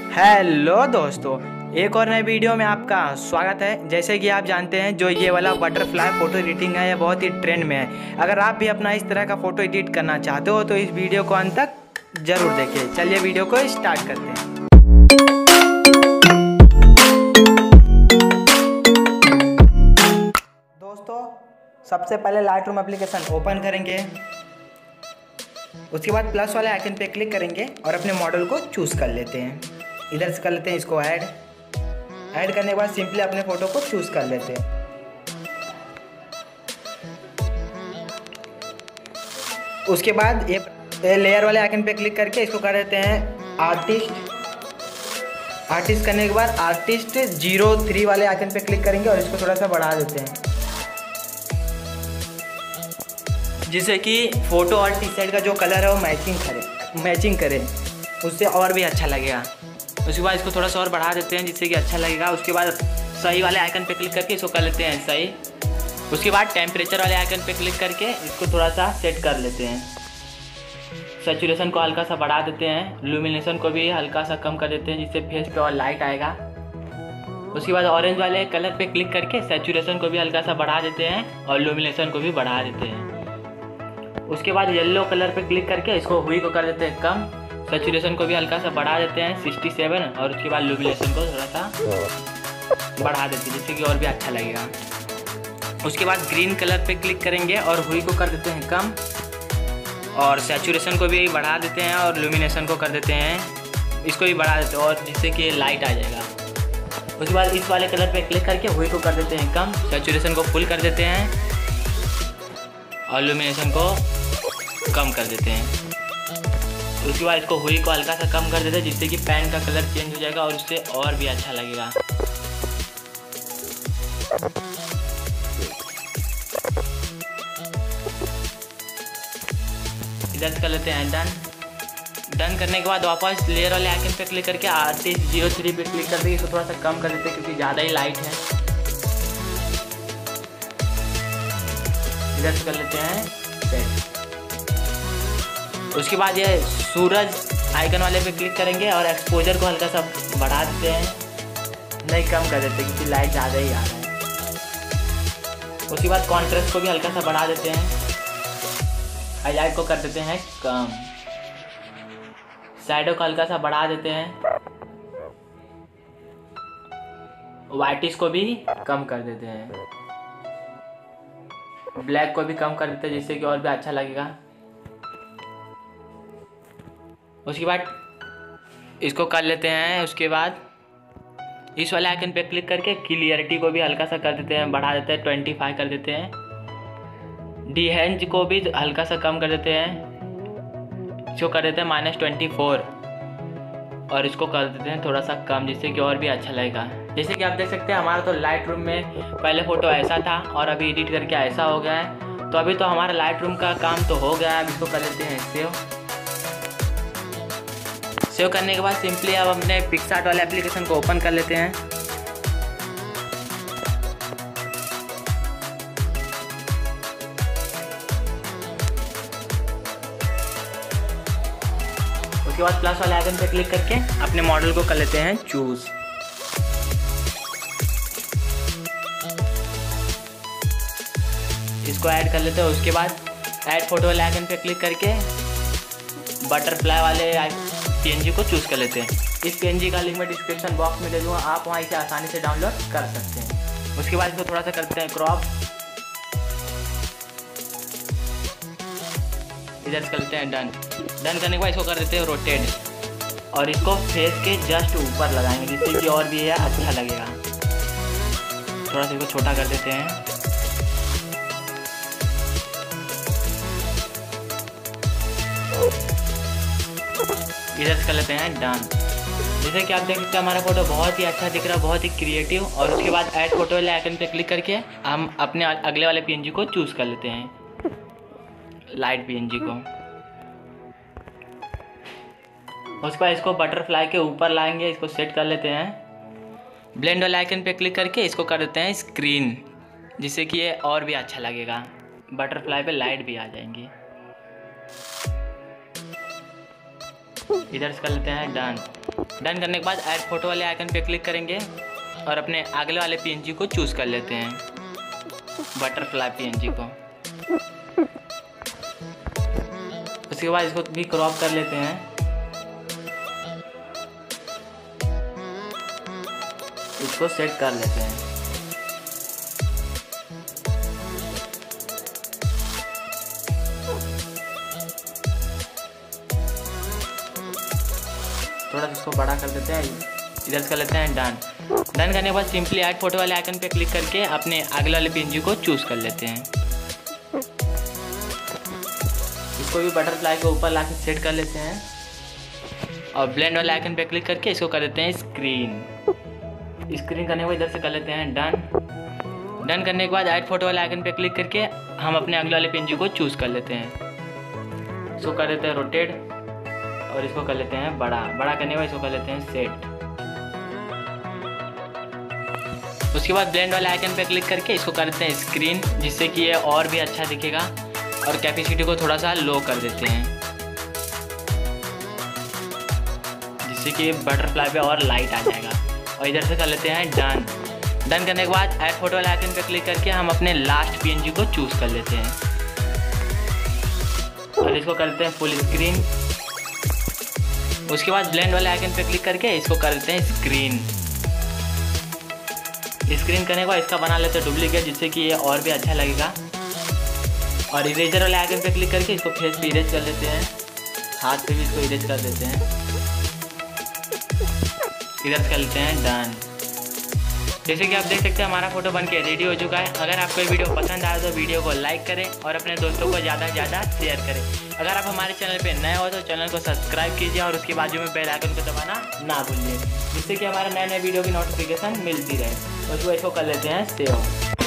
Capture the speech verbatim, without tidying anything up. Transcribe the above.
Hello दोस्तों, एक और नए वीडियो में आपका स्वागत है। जैसे कि आप जानते हैं, जो ये वाला बटरफ्लाई फ़ोटो एडिटिंग है, यह बहुत ही ट्रेंड में है। अगर आप भी अपना इस तरह का फ़ोटो एडिट करना चाहते हो तो इस वीडियो को अंत तक ज़रूर देखिए। चलिए वीडियो को स्टार्ट करते हैं। दोस्तों, सबसे पहले लाइटरूम एप्लीकेशन ओपन करेंगे। उसके बाद प्लस वाले आइकन पे क्लिक करेंगे और अपने मॉडल को चूज़ कर लेते हैं। इधर से कर लेते हैं इसको ऐड ऐड करने के बाद सिंपली अपने फ़ोटो को चूज़ कर लेते हैं। उसके बाद ये लेयर वाले आइकन पे क्लिक करके इसको कर देते हैं आर्टिस्ट आर्टिस्ट करने के बाद आर्टिस्ट जीरो थ्री वाले आइकन पे क्लिक करेंगे और इसको थोड़ा सा बढ़ा देते हैं, जिससे कि फ़ोटो और टी शर्ट का जो कलर है वो मैचिंग करे मैचिंग करे उससे और भी अच्छा लगेगा। उसके बाद इसको थोड़ा सा और बढ़ा देते हैं जिससे कि अच्छा लगेगा। उसके बाद सही वाले आइकन पे क्लिक करके इसको कर लेते हैं सही। उसके बाद टेम्परेचर वाले आइकन पे क्लिक करके इसको थोड़ा सा सेट कर लेते हैं। सैचुरेशन को हल्का सा बढ़ा देते हैं, लुमिनेशन को भी हल्का सा कम कर देते हैं जिससे फेस पे और लाइट आएगा। उसके बाद ऑरेंज वाले कलर पे क्लिक करके सैचुरेशन को भी हल्का सा बढ़ा देते हैं और लुमिनेशन को भी बढ़ा देते हैं। उसके बाद येलो कलर पे क्लिक करके इसको हुई को कर देते हैं कम, सैचुरेशन को भी हल्का सा बढ़ा देते हैं सिक्सटी सेवन और उसके बाद लुमिनेशन को थोड़ा सा बढ़ा देते हैं जिससे कि और भी अच्छा लगेगा। उसके बाद ग्रीन कलर पे क्लिक करेंगे और हुई को कर देते हैं कम और सैचुरेशन को भी बढ़ा देते हैं और लुमिनेशन को कर देते हैं, इसको भी बढ़ा देते हैं और जिससे कि लाइट आ जाएगा। उसके बाद इस वाले कलर पे क्लिक करके हुई को कर देते हैं कम, सैचुरेशन को फुल कर देते हैं और लुमिनेशन को कम कर देते हैं। उसके बाद इसको हुई को हल्का सा कम कर देते हैं जिससे कि पैन का कलर चेंज हो जाएगा और उससे और भी अच्छा लगेगा। इधर से कर लेते हैं डन। डन करने के बाद वापस लेयर वाले आइकन पे क्लिक करके आर्टिस्ट जीरो थ्री पे क्लिक कर देंगे, इसको थोड़ा सा कम कर देते हैं क्योंकि ज़्यादा ही लाइट है। इधर से कर लेते हैं सेट। उसके बाद ये सूरज आइकन वाले पे क्लिक करेंगे और एक्सपोजर को हल्का सा बढ़ा देते हैं, नहीं कम कर देते क्योंकि लाइट ज़्यादा ही आ रहा है। उसके बाद कॉन्ट्रास्ट को भी हल्का सा बढ़ा देते हैं, हाईलाइट को कर देते हैं कम, शैडो को हल्का सा बढ़ा देते हैं, वाइटिश को भी कम कर देते हैं, ब्लैक को भी कम कर देते हैं जिससे कि और भी अच्छा लगेगा। उसके बाद इसको कर लेते हैं। उसके बाद इस वाले आइकन पे क्लिक करके क्लियरिटी को भी हल्का सा कर देते हैं, बढ़ा देते हैं, ट्वेंटी फाइव कर देते हैं। डिहेंज को भी हल्का सा कम कर देते हैं, इसको कर देते हैं माइनस ट्वेंटी फोर और इसको कर देते हैं थोड़ा सा कम जिससे कि और भी अच्छा लगेगा। जैसे कि आप देख सकते हैं हमारा तो लाइट रूम में पहले फ़ोटो ऐसा था और अभी एडिट करके ऐसा हो गया है। तो अभी तो हमारा लाइट रूम का काम तो हो गया है। अब इसको कर लेते हैं सेव। सेव करने के बाद सिंपली अब अपने पिक्सआर्ट वाले एप्लीकेशन को ओपन कर लेते हैं। उसके बाद प्लस वाले आइकन पे क्लिक करके अपने मॉडल को कर लेते हैं चूज। इसको ऐड कर लेते हैं। उसके बाद ऐड फोटो वाले आइकन पे क्लिक करके बटरफ्लाई वाले पीएनजी को चूज कर लेते हैं। इस पीएनजी का लिंक मैं डिस्क्रिप्शन बॉक्स में दे दूंगा, आप वहाँ इसे आसानी से डाउनलोड कर सकते हैं। उसके बाद इसको थोड़ा सा करते हैं क्रॉप, इधर से करते हैं डन। डन करने के बाद इसको कर देते हैं रोटेट और इसको फेस के जस्ट ऊपर लगाएंगे जिससे कि और भी यह अच्छा लगेगा। थोड़ा सा इसको छोटा कर देते हैं। इधर से कर लेते हैं डन। जैसे कि आप देख सकते हैं हमारा फोटो बहुत ही अच्छा दिख रहा है, बहुत ही क्रिएटिव। और उसके बाद ऐड फोटो वाले आइकन पे क्लिक करके हम अपने अगले वाले पीएनजी को चूज कर लेते हैं, लाइट पीएनजी को। उसके बाद इसको बटरफ्लाई के ऊपर लाएंगे, इसको सेट कर लेते हैं। ब्लेंड वाले आइकन पे क्लिक करके इसको कर देते हैं स्क्रीन, जिससे कि ये और भी अच्छा लगेगा। बटरफ्लाई पे लाइट भी आ जाएंगी। इधर से कर लेते हैं डन। डन करने के बाद ऐड फोटो वाले आइकन पे क्लिक करेंगे और अपने अगले वाले पीएनजी को चूज़ कर लेते हैं, बटरफ्लाई पीएनजी को। उसके बाद इसको भी क्रॉप कर लेते हैं। इसको सेट कर लेते हैं। थोड़ा सा इसको बड़ा कर देते हैं, इधर से कर लेते हैं डन। डन करने के बाद सिंपली ऐड फोटो वाले आइकन पे क्लिक करके अपने अगले वाले पीएनजी को चूज़ कर लेते हैं। इसको भी बटरफ्लाई के ऊपर लाके सेट कर लेते हैं और ब्लेंड वाले आइकन पे क्लिक करके इसको कर देते हैं स्क्रीन। स्क्रीन करने के बाद इधर से कर लेते हैं डन। डन करने के बाद ऐड फोटो वाले आइकन पे क्लिक करके हम अपने अगले वाले पीएनजी को चूज़ कर लेते हैं। इसको कर देते हैं रोटेट और इसको कर लेते हैं बड़ा। बड़ा करने के बाद इसको कर लेते हैं सेट। उसके बाद ब्लेंड वाले आइकन पे क्लिक करके इसको कर देते हैं स्क्रीन, जिससे कि ये और भी अच्छा दिखेगा। और कैपेसिटी को थोड़ा सा लो कर देते हैं, जिससे कि बटरफ्लाई पे और लाइट आ जाएगा। और इधर से कर लेते हैं डन। डन करने के बाद ऐड फोटो वाले आइकन पे क्लिक करके हम अपने लास्ट पीएनजी को चूज़ कर लेते हैं और इसको करते हैं फुल स्क्रीन। उसके बाद ब्लेंड वाले आइकन पे क्लिक करके इसको कर देते हैं स्क्रीन। स्क्रीन करने के बाद इसका बना लेते हैं डुप्लीकेट, जिससे कि ये और भी अच्छा लगेगा। और इरेजर वाले आइकन पे क्लिक करके इसको फेस पे इरेज कर लेते हैं, हाथ पे भी इसको इरेज कर देते हैं। इधर कर लेते हैं डन। जैसे कि आप देख सकते हैं हमारा फोटो बन के रेडी हो चुका है। अगर आपको ये वीडियो पसंद आया तो वीडियो को लाइक करें और अपने दोस्तों को ज़्यादा से ज़्यादा शेयर करें। अगर आप हमारे चैनल पे नए हो तो चैनल को सब्सक्राइब कीजिए और उसके बाजू में बेल आइकन को दबाना ना भूलिए, जिससे कि हमारे नए नए वीडियो की नोटिफिकेशन मिलती रहे। उसको इसको कर लेते हैं सेव।